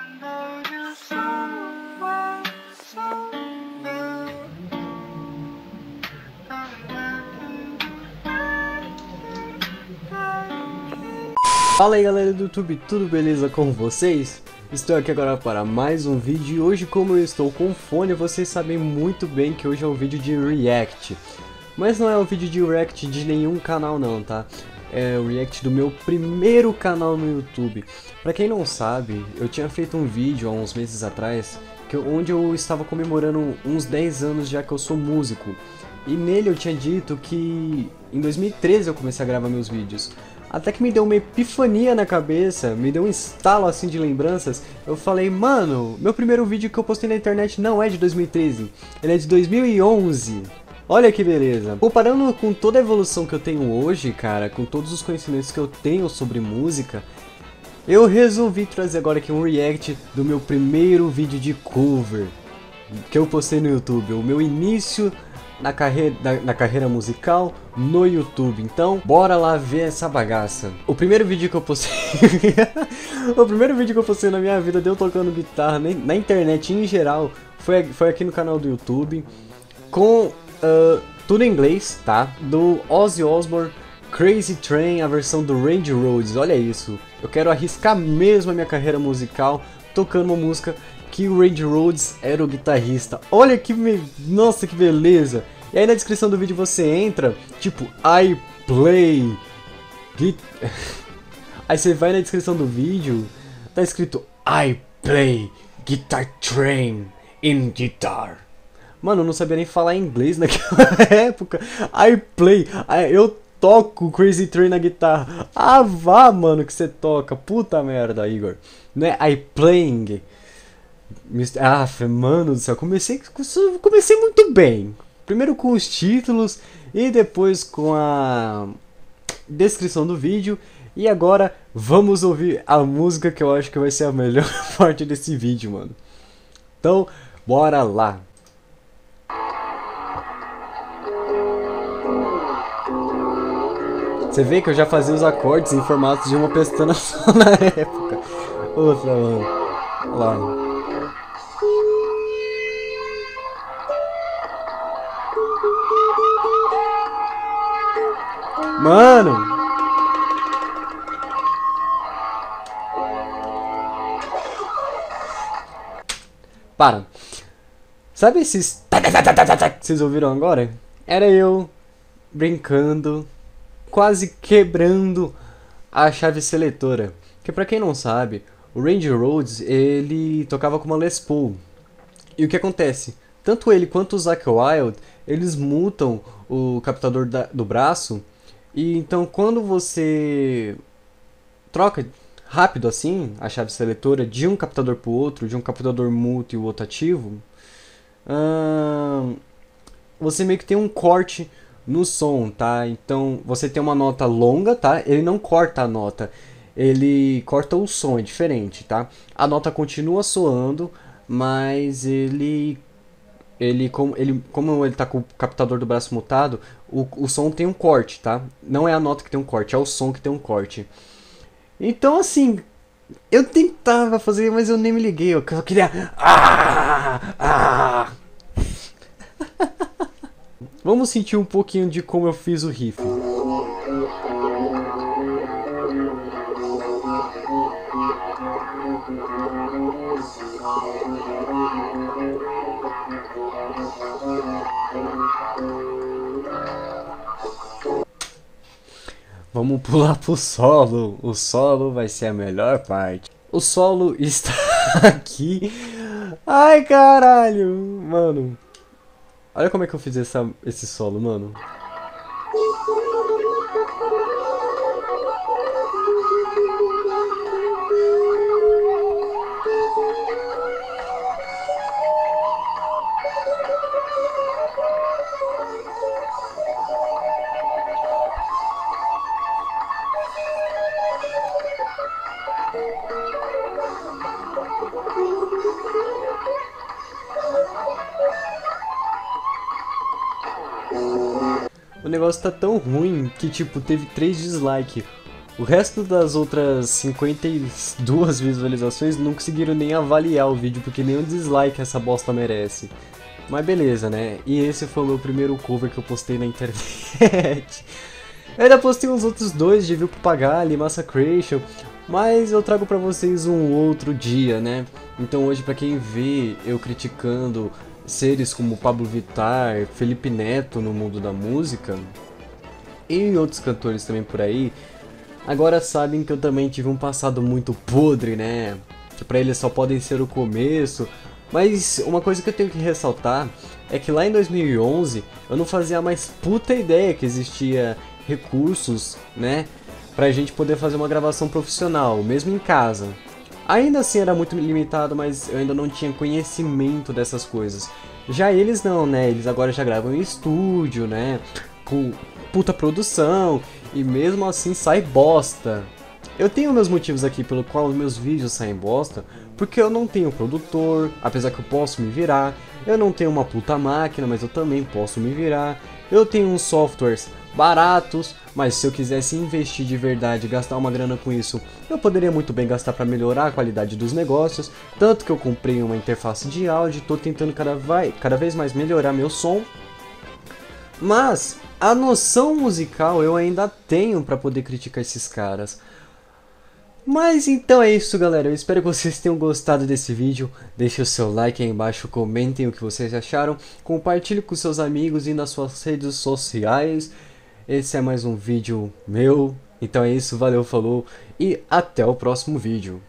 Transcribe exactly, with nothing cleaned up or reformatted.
Fala aí galera do YouTube, tudo beleza com vocês? Estou aqui agora para mais um vídeo e hoje, como eu estou com fone, vocês sabem muito bem que hoje é um vídeo de react. Mas não é um vídeo de react de nenhum canal não, tá? É o react do meu primeiro canal no YouTube. Pra quem não sabe, eu tinha feito um vídeo há uns meses atrás que eu, onde eu estava comemorando uns dez anos já que eu sou músico. E nele eu tinha dito que em dois mil e treze eu comecei a gravar meus vídeos. Até que me deu uma epifania na cabeça, me deu um estalo assim de lembranças. Eu falei, mano, meu primeiro vídeo que eu postei na internet não é de dois mil e treze, ele é de dois mil e onze. Olha que beleza. Comparando com toda a evolução que eu tenho hoje, cara, com todos os conhecimentos que eu tenho sobre música, eu resolvi trazer agora aqui um react do meu primeiro vídeo de cover que eu postei no YouTube, o meu início na carreira, na, na carreira musical no YouTube. Então, bora lá ver essa bagaça. O primeiro vídeo que eu postei o primeiro vídeo que eu postei na minha vida de eu tocando guitarra na, na internet em geral foi, foi aqui no canal do YouTube, com uh, tudo em inglês, tá? Do Ozzy Osbourne, Crazy Train, a versão do Randy Rhoads. Olha isso, eu quero arriscar mesmo a minha carreira musical tocando uma música que o Randy Rhoads era o guitarrista. Olha que me... nossa, que beleza. E aí na descrição do vídeo você entra, tipo, I play git... Aí você vai na descrição do vídeo, tá escrito I play guitar train in guitar. Mano, eu não sabia nem falar inglês naquela época. I play, eu toco Crazy Train na guitarra. Ah, vá, mano, que você toca. Puta merda, Igor. Não é I playing. Ah, mano do céu, comecei, comecei muito bem. Primeiro com os títulos e depois com a descrição do vídeo. E agora vamos ouvir a música que eu acho que vai ser a melhor parte desse vídeo, mano. Então, bora lá. Você vê que eu já fazia os acordes em formato de uma pestana só na época. Outra, mano. Olha lá. Mano! Para! Sabe esses que vocês ouviram agora? Era eu brincando, quase quebrando a chave seletora. Que pra quem não sabe, o Randy Rhoads, ele tocava com uma Les Paul. E o que acontece? Tanto ele quanto o Zakk Wylde, eles mutam o captador da, do braço. E então quando você troca rápido assim a chave seletora de um captador para o outro, de um captador mútuo e o outro ativo, hum, você meio que tem um corte no som, tá? Então você tem uma nota longa, tá? Ele não corta a nota, ele corta o som, é diferente, tá? A nota continua soando, mas ele Ele como, ele, como ele tá com o captador do braço mutado, o, o som tem um corte, tá? Não é a nota que tem um corte, é o som que tem um corte. Então, assim, eu tentava fazer, mas eu nem me liguei. Eu só queria... Ah, ah. Vamos sentir um pouquinho de como eu fiz o riff. Vamos pular pro solo. O solo vai ser a melhor parte. O solo está aqui. Ai, caralho. Mano. Olha como é que eu fiz essa, esse solo, mano. O negócio tá tão ruim que, tipo, teve três dislikes. O resto das outras cinquenta e duas visualizações não conseguiram nem avaliar o vídeo, porque nem um dislike essa bosta merece. Mas beleza, né? E esse foi o meu primeiro cover que eu postei na internet. Eu ainda postei uns outros dois de Viu Papagali, Massacration, mas eu trago pra vocês um outro dia, né? Então hoje, pra quem vê eu criticando seres como Pablo Vittar, Felipe Neto no mundo da música, e outros cantores também por aí, agora sabem que eu também tive um passado muito podre, né? Que pra eles só podem ser o começo. Mas uma coisa que eu tenho que ressaltar é que lá em dois mil e onze eu não fazia mais puta ideia que existia recursos, né, pra gente poder fazer uma gravação profissional, mesmo em casa. Ainda assim era muito limitado, mas eu ainda não tinha conhecimento dessas coisas. Já eles não, né, eles agora já gravam em estúdio, né, com puta produção, e mesmo assim sai bosta. Eu tenho meus motivos aqui pelo qual os meus vídeos saem bosta, porque eu não tenho produtor, apesar que eu posso me virar. Eu não tenho uma puta máquina, mas eu também posso me virar. Eu tenho uns softwares baratos, mas se eu quisesse investir de verdade e gastar uma grana com isso, eu poderia muito bem gastar para melhorar a qualidade dos negócios. Tanto que eu comprei uma interface de áudio, estou tentando cada, vai, cada vez mais melhorar meu som. Mas a noção musical eu ainda tenho para poder criticar esses caras. Mas então é isso, galera, eu espero que vocês tenham gostado desse vídeo. Deixe o seu like aí embaixo, comentem o que vocês acharam, compartilhe com seus amigos e nas suas redes sociais. Esse é mais um vídeo meu, então é isso, valeu, falou e até o próximo vídeo.